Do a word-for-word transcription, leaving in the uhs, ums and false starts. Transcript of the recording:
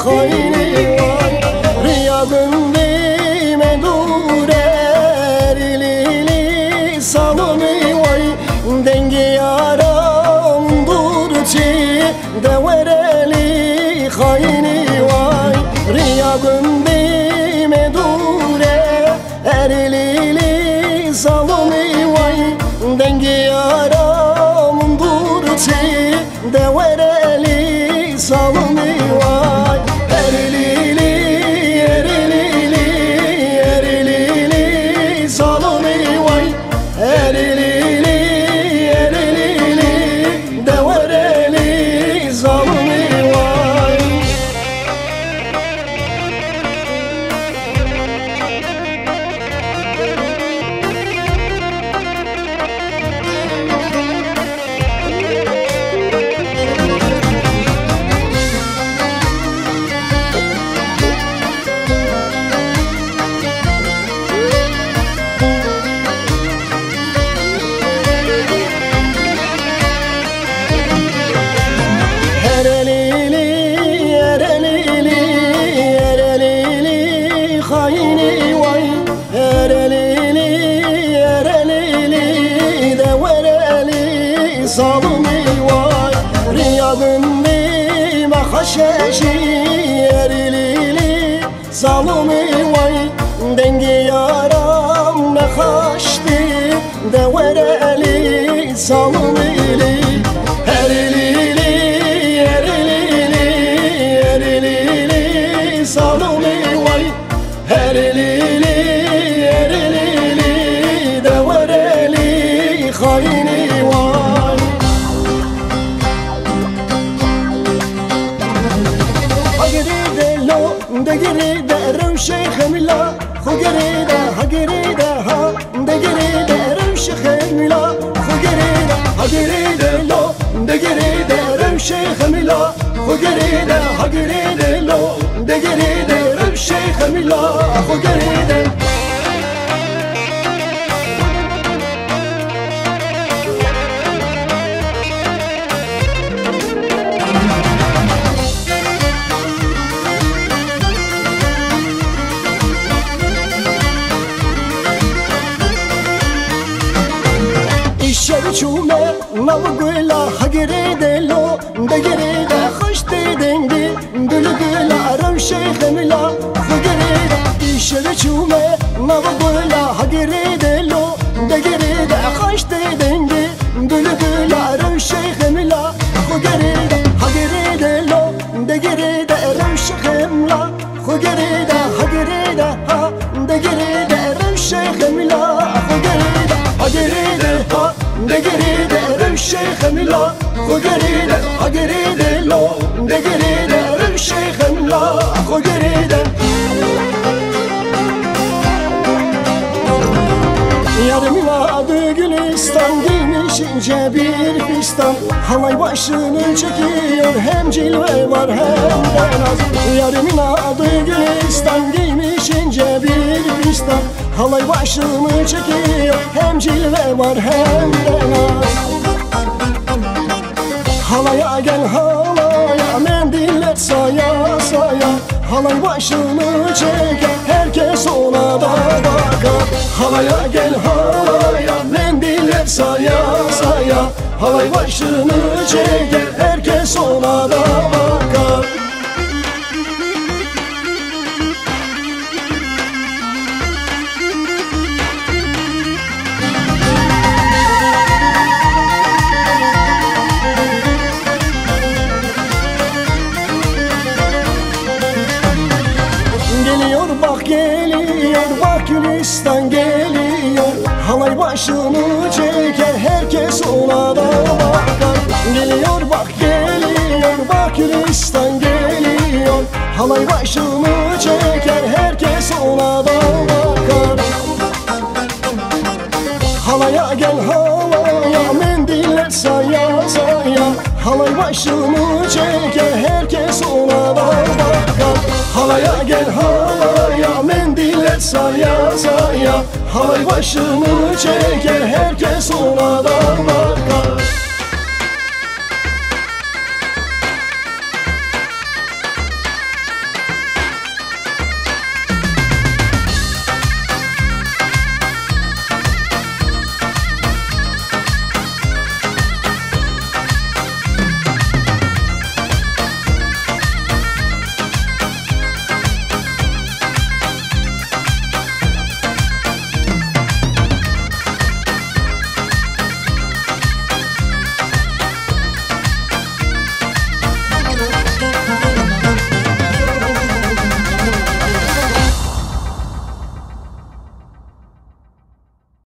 خايني vay Riyadın dime dur erlili salını vay Dengi yaram dur çi devereli خايني vay Riyadın dime dur erlili salını vay Dengi yaram dur çi devereli salını vay Erlili, erlili, erlili salını vay Erlili, erlili, devereli salını vay خايني vay Erelili, erelili devereli salını vay Riyadın dime haşeşi erelili salını vay Dengi yaram ne haşti devereli salını Erelili, erelili, erelili salını vay Erlili, erlili, devereli خايني vay Hagiri lo, degiri de revşe mila Hugiri de, hagiri de ha Degiri de revşe mila Hugiri de, hagiri de lo Degiri de revşe mila Hugiri de, hagiri de lo Degiri de revşe mila Hugiri de Şerçume navgula hagiri de lo degiri de hoşti dengi gülgüla revşe mila hagiri de şerçume navgula hagiri de lo degiri de hoşti dengi gülgüla revşe mila hagiri de hagiri de lo degiri de revşe mila hagiri de hagiri de ha degiri de revşe mila hagiri de hagiri de ha Degiri de revşe mila Hugiri de, hagiri de lo Degiri de revşe mila Hugiri de Yarımın adı Gülistan Giymiş ince bir fistan Halay başını çekiyor Hem cilve var hem de naz Yarımın adı Gülistan Giymiş ince bir fistan Halay başını çekiyor Hem cilve var hem de naz Halaya gel halaya Mendiller saya saya Halay başını çeker Herkes ona da bakar Halaya gel halaya Mendiller saya saya Halay başını çeker Herkes ona da bakar Geliyor bak geliyor bak Gülistan geliyor Halay başını çeker herkes ona da bakar Geliyor bak geliyor bak Gülistan geliyor Halay başını çeker herkes ona da bakar Halaya gel halaya mendiller saya saya Halay başını çeker herkes ona da bakar Halaya gel halaya mendiller saya saya Halay başını çeker herkes ona da bakar